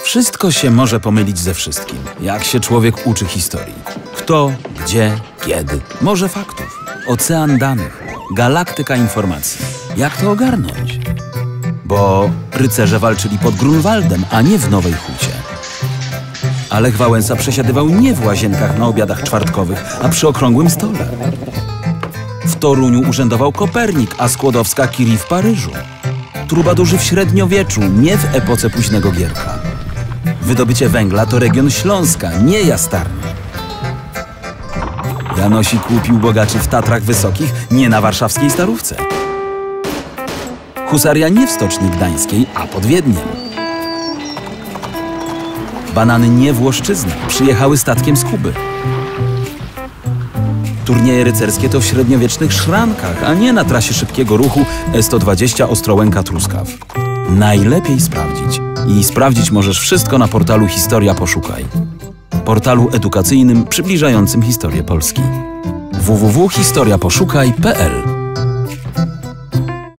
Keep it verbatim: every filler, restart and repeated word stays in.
Wszystko się może pomylić ze wszystkim, jak się człowiek uczy historii. Kto, gdzie, kiedy. Morze faktów, ocean danych, galaktyka informacji. Jak to ogarnąć? Bo rycerze walczyli pod Grunwaldem, a nie w Nowej Hucie. A Lech Wałęsa przesiadywał nie w łazienkach na obiadach czwartkowych, a przy okrągłym stole. W Toruniu urzędował Kopernik, a Skłodowska-Curie w Paryżu. Trubadurzy w średniowieczu, nie w epoce późnego Gierka. Wydobycie węgla to region Śląska, nie Jastarnia. Janosik łupił bogaczy w Tatrach Wysokich, nie na warszawskiej Starówce. Husaria nie w Stoczni Gdańskiej, a pod Wiedniem. Banany nie w Łoszczyznach, przyjechały statkiem z Kuby. Turnieje rycerskie to w średniowiecznych szrankach, a nie na trasie szybkiego ruchu E sto dwadzieścia Ostrołęka-Truskaw. Najlepiej sprawdzić. I sprawdzić możesz wszystko na portalu Historia Poszukaj. Portalu edukacyjnym przybliżającym historię Polski. w w w kropka historia poszukaj kropka p l